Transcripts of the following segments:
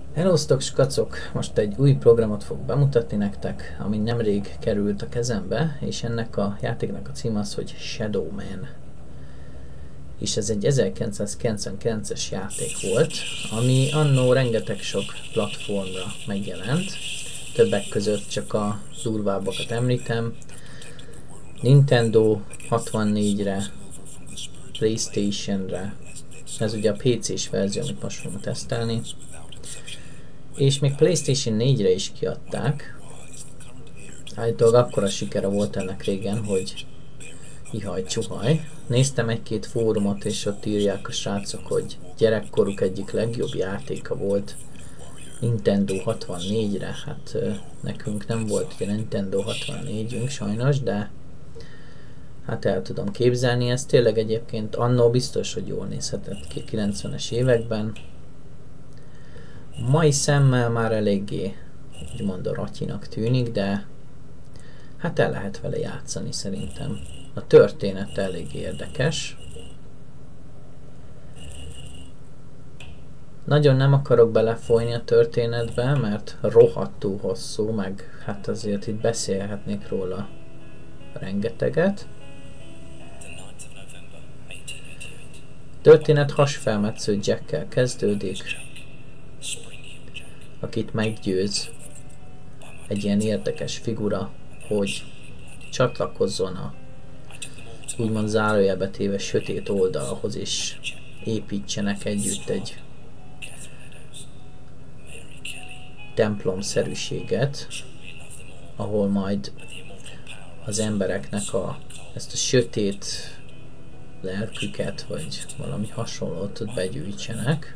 Hellóztok, skacok! Most egy új programot fog bemutatni nektek, ami nemrég került a kezembe, és ennek a játéknak a címe az, hogy Shadow Man. És ez egy 1999-es játék volt, ami annó rengeteg sok platformra megjelent. Többek között csak a durvábbakat említem. Nintendo 64-re, PlayStation-re, ez ugye a PC-s verzió, amit most fogunk tesztelni. És még PlayStation 4-re is kiadták. Állítólag akkora sikere volt ennek régen, hogy ihaj csuhaj. Néztem egy-két fórumot, és ott írják a srácok, hogy gyerekkoruk egyik legjobb játéka volt Nintendo 64-re. Hát nekünk nem volt ugye Nintendo 64-ünk sajnos, de hát el tudom képzelni. Ez tényleg egyébként annó biztos, hogy jól nézhetett ki 90-es években. Mai szemmel már eléggé, úgymond a ratyinak tűnik, de hát el lehet vele játszani szerintem. A történet elég érdekes. Nagyon nem akarok belefolyni a történetbe, mert rohadtul hosszú, meg hát azért itt beszélhetnék róla rengeteget. Történet hasfelmetsző Jackkel kezdődik, akit meggyőz egy ilyen érdekes figura, hogy csatlakozzon a úgymond zárójelbe téve sötét oldalhoz, és építsenek együtt egy templomszerűséget, ahol majd az embereknek ezt a sötét lelküket, vagy valami hasonlót begyűjtsenek.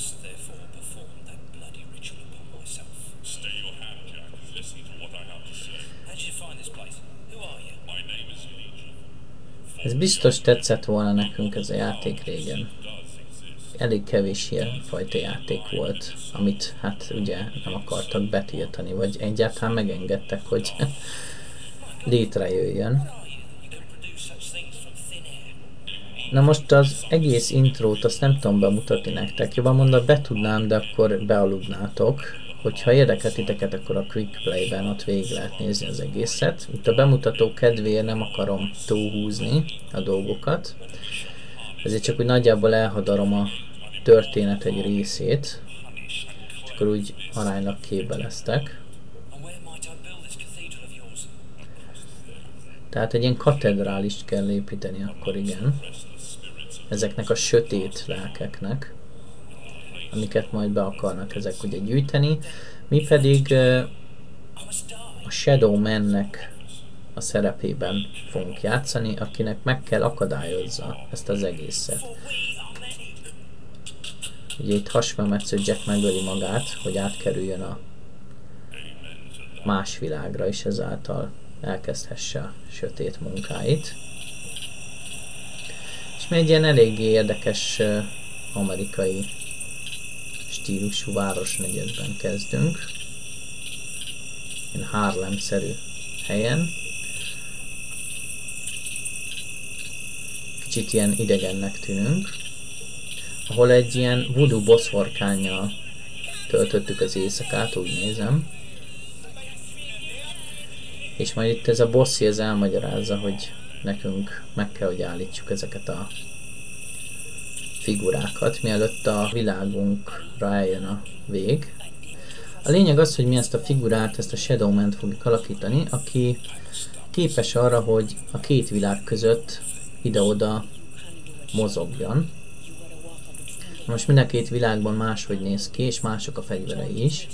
Ez biztos tetszett volna nekünk ez a játék régen. Elég kevés ilyen fajta játék volt, amit hát ugye nem akartak betiltani, vagy egyáltalán megengedtek, hogy létrejöjjön. Na most az egész intrót azt nem tudom bemutatni nektek, jobban mondva be tudnám, de akkor bealudnátok. Hogyha érdekel titeket, akkor a Quick Play-ben ott végig lehet nézni az egészet. Itt a bemutató kedvéért nem akarom túlhúzni a dolgokat, ezért csak úgy nagyjából elhadarom a történet egy részét, és akkor úgy aránylag képbe lesztek. Tehát egy ilyen katedrálist kell építeni akkor, igen. Ezeknek a sötét lelkeknek, amiket majd be akarnak ezek ugye gyűjteni. Mi pedig a Shadow Man-nek a szerepében fogunk játszani, akinek meg kell akadályozza ezt az egészet. Ugye itt hasfelmetsző Jack megöli magát, hogy átkerüljön a más világra, és ezáltal elkezdhesse a sötét munkáit. És mi egy ilyen eléggé érdekes amerikai stílusú városnegyedben kezdünk. Ilyen Harlem-szerű helyen. Kicsit ilyen idegennek tűnünk. Ahol egy ilyen voodoo boszorkánnyal töltöttük az éjszakát, úgy nézem. És majd itt ez a bosszi ez elmagyarázza, hogy nekünk meg kell, hogy állítsuk ezeket a figurákat, mielőtt a világunkra eljön a vég. A lényeg az, hogy mi ezt a figurát, ezt a Shadow Man-t fogjuk alakítani, aki képes arra, hogy a két világ között ide-oda mozogjon. Most mind a két világban máshogy néz ki, és mások a fegyverei is.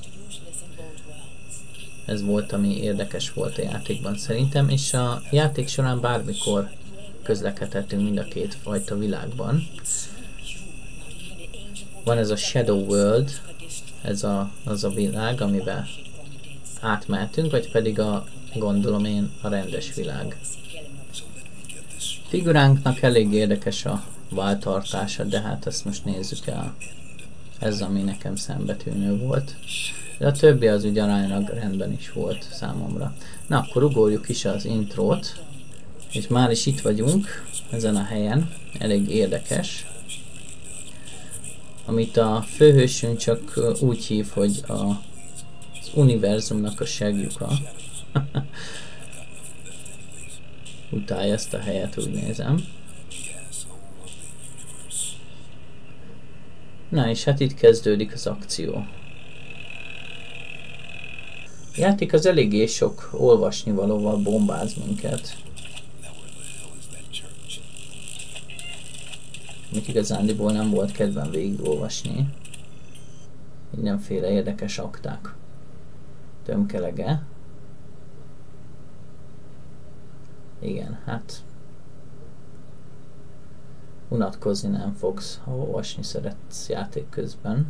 Ez volt, ami érdekes volt a játékban szerintem, és a játék során bármikor közlekedhetünk mind a két fajta világban. Van ez a Shadow World, ez az a világ, amiben átmehetünk, vagy pedig gondolom én, a rendes világ. Figuránknak elég érdekes a váltartása, de hát ezt most nézzük el. Ez ami nekem szembetűnő volt. De a többi az úgy aránylag rendben is volt számomra. Na, akkor ugorjuk is az intrót. És már is itt vagyunk, ezen a helyen. Elég érdekes. amit a főhősünk csak úgy hív, hogy az univerzumnak a segjuka. Utálja ezt a helyet, úgy nézem. Na és hát itt kezdődik az akció. A játék az eléggé sok olvasnivalóval bombáz minket. Még igazándiból nem volt kedvem végigolvasni. Mindenféle érdekes akták tömkelege. Igen, hát unatkozni nem fogsz, ha olvasni szeretsz játék közben.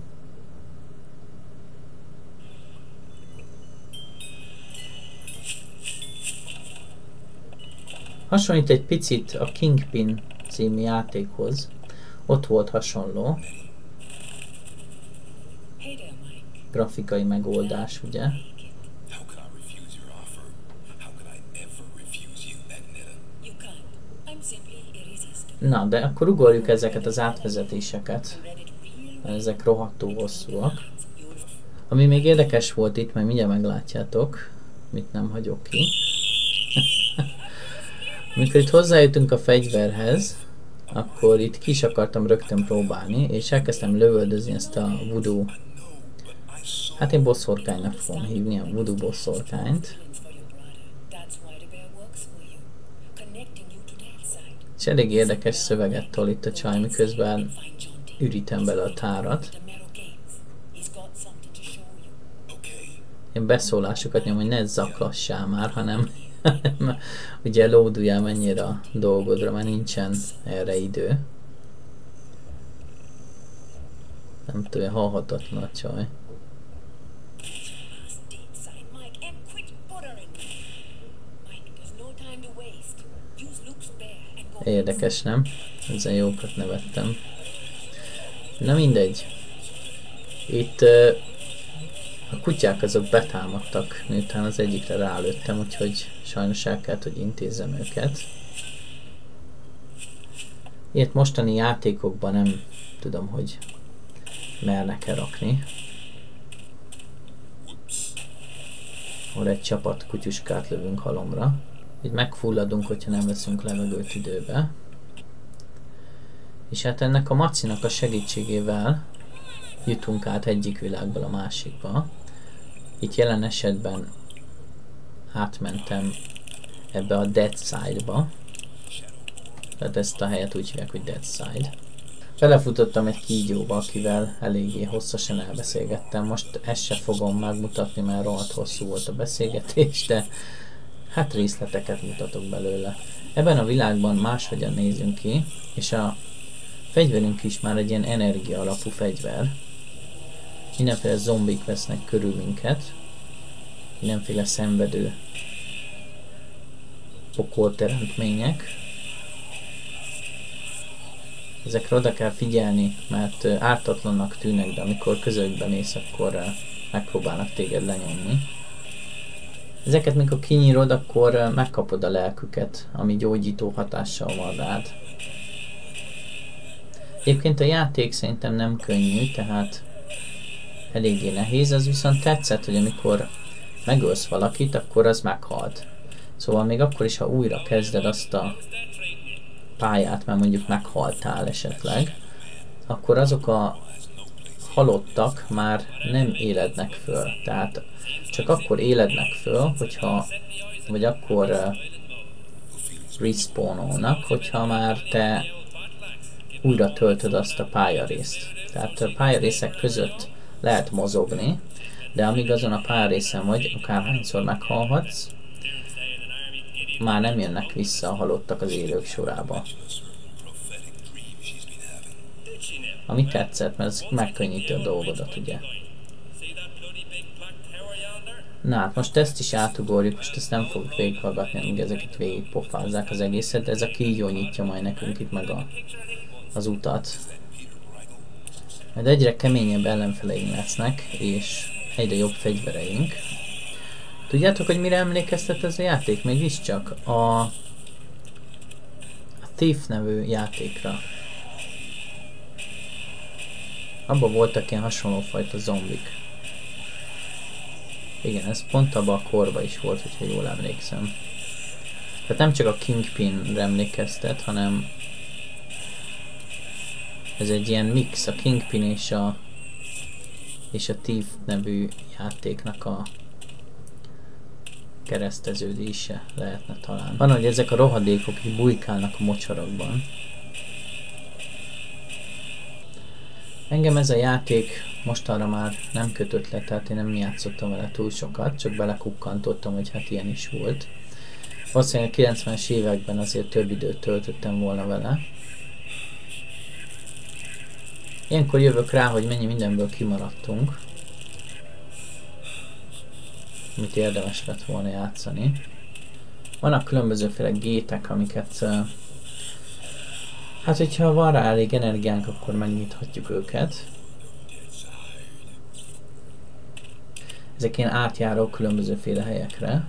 Hasonlít egy picit a Kingpin című játékhoz. Ott volt hasonló grafikai megoldás, ugye? Na, de akkor ugorjuk ezeket az átvezetéseket. Ezek rohadtul hosszúak. Ami még érdekes volt itt, mert mindjárt meglátjátok, mit nem hagyok ki. Amikor itt hozzájutunk a fegyverhez, akkor itt ki is akartam rögtön próbálni, és elkezdtem lövöldözni ezt a voodoo. Hát én bosszorkánynak fogom hívni, a voodoo bosszorkányt. És elég érdekes szöveget tol itt a csaj, miközben ürítem bele a tárat. Én beszólásokat nyom, hogy ne zaklassál már, hanem ugye lóduljál mennyire a dolgodra, mert nincsen erre idő. Nem tudom, halhatatlan a csaj. Érdekes, nem? Ezen jókat nevettem. Na mindegy. Itt a kutyák azok betámadtak, miután az egyikre rálőttem, úgyhogy sajnos el kellett, hogy intézzem őket. Ilyet mostani játékokban nem tudom, hogy mernek-e rakni. Ahol egy csapat kutyuskát lövünk halomra. Így megfulladunk, hogyha nem veszünk levegőt időbe. És hát ennek a macinak a segítségével jutunk át egyik világból a másikba. Itt jelen esetben átmentem ebbe a Dead Side-ba. Tehát ezt a helyet úgy hívják, hogy Dead Side. Belefutottam egy kígyóba, akivel eléggé hosszasan elbeszélgettem. Most ezt se fogom megmutatni, mert rohadt hosszú volt a beszélgetés, de hát részleteket mutatok belőle. Ebben a világban máshogyan nézünk ki, és a fegyverünk is már egy ilyen energia alapú fegyver. Mindenféle zombik vesznek körül minket, mindenféle szenvedő pokolteremtmények. Ezekre oda kell figyelni, mert ártatlannak tűnnek, de amikor közökben mész, akkor megpróbálnak téged lenyomni. Ezeket mikor kinyírod, akkor megkapod a lelküket, ami gyógyító hatással van rád. Egyébként a játék szerintem nem könnyű, tehát eléggé nehéz, az viszont tetszett, hogy amikor megölsz valakit, akkor az meghalt. Szóval még akkor is, ha újra kezded azt a pályát, mert mondjuk meghaltál esetleg, akkor azok a halottak már nem élednek föl. Tehát csak akkor élednek föl, hogyha, vagy akkor respawnolnak, hogyha már te újra töltöd azt a pályarészt. Tehát a pályarészek között lehet mozogni, de amíg azon a pályarészen vagy, akárhányszor meghalhatsz, már nem jönnek vissza a halottak az élők sorába. Ami tetszett, mert ez megkönnyíti a dolgodat, ugye. Na hát most ezt is átugorjuk, most ezt nem fogjuk végighallgatni, amíg ezeket végigpofázzák az egészet, de ez a kígyó nyitja majd nekünk itt meg az utat. Majd egyre keményebb ellenfeleink lesznek, és egyre jobb fegyvereink. Tudjátok, hogy mire emlékeztet ez a játék? Mégiscsak a Thief nevű játékra. Abban voltak ilyen hasonló fajta zombik. Igen, ez pont abban a korban is volt, hogyha jól emlékszem. Tehát nem csak a Kingpinre emlékeztet, hanem ez egy ilyen mix, a Kingpin és a Thief nevű játéknak a kereszteződése lehetne talán. Van, hogy ezek a rohadékok így bujkálnak a mocsarakban. Engem ez a játék mostanra már nem kötött le, tehát én nem játszottam vele túl sokat, csak belekukkantottam, hogy hát ilyen is volt. Valószínűleg a 90-es években azért több időt töltöttem volna vele. Ilyenkor jövök rá, hogy mennyi mindenből kimaradtunk, amit érdemes lett volna játszani. Vannak különbözőféle gétek, amiket hát hogyha van rá elég energiánk, akkor megnyithatjuk őket. Ezek ilyen átjárók különbözőféle helyekre.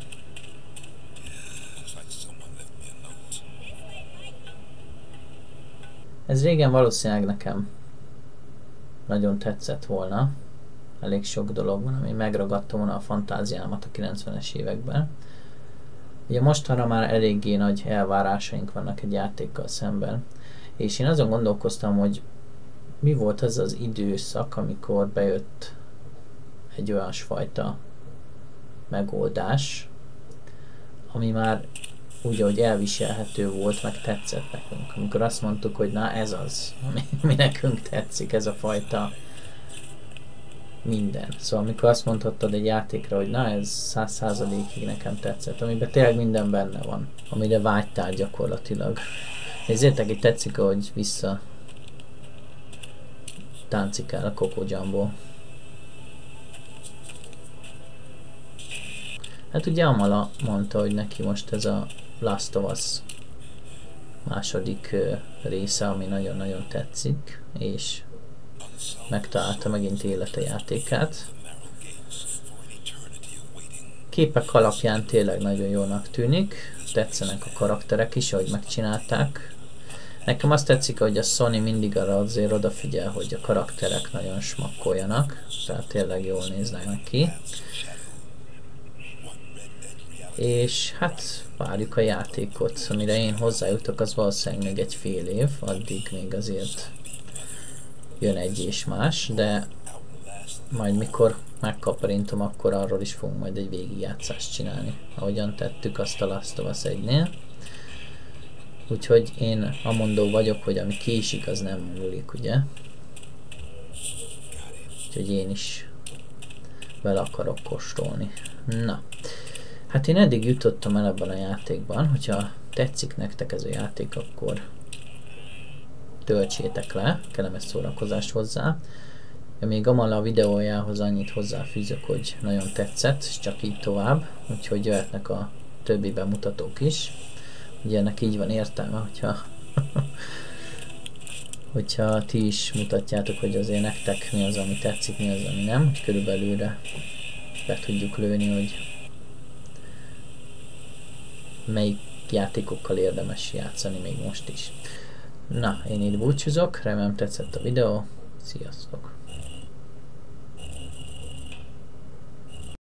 Ez régen valószínűleg nekem nagyon tetszett volna. Elég sok dolog van, ami megragadta volna a fantáziámat a 90-es években. Ugye mostanra már eléggé nagy elvárásaink vannak egy játékkal szemben. És én azon gondolkoztam, hogy mi volt az az időszak, amikor bejött egy olyasfajta megoldás, ami már úgy, ahogy elviselhető volt, meg tetszett nekünk. Amikor azt mondtuk, hogy na ez az, ami nekünk tetszik, ez a fajta minden. Szóval amikor azt mondhattad egy játékra, hogy na ez 100%-ig nekem tetszett, amiben tényleg minden benne van, amire vágytál gyakorlatilag. Nézzétek, itt tetszik, ahogy vissza táncikál a Coco Jumbo. Hát ugye Amala mondta, hogy neki most ez a Last of Us második része, ami nagyon-nagyon tetszik, és megtalálta megint élete játékát. Képek alapján tényleg nagyon jónak tűnik, tetszenek a karakterek is, ahogy megcsinálták. Nekem azt tetszik, hogy a Sony mindig arra azért odafigyel, hogy a karakterek nagyon smakkoljanak, tehát tényleg jól néznek ki. És hát várjuk a játékot, amire én hozzájutok, az valószínűleg még egy fél év, addig még azért jön egy és más, de majd mikor megkaparintom, akkor arról is fogunk majd egy végigjátszást csinálni, ahogyan tettük azt a Last of Us 1-nél. Úgyhogy én amondó vagyok, hogy ami késik, az nem múlik, ugye? Úgyhogy én is vele akarok kóstolni. Na, hát én eddig jutottam el ebben a játékban, hogyha tetszik nektek ez a játék, akkor töltsétek le, kellemes szórakozást hozzá. Még Amala a videójához annyit hozzáfűzök, hogy nagyon tetszett, és csak így tovább, úgyhogy jöhetnek a többi bemutatók is. Ugye ennek így van értelme, hogyha ti is mutatjátok, hogy azért nektek mi az, ami tetszik, mi az, ami nem, hogy körülbelülre be tudjuk lőni, hogy melyik játékokkal érdemes játszani még most is. Na, én itt búcsúzok, remélem tetszett a videó, sziasztok!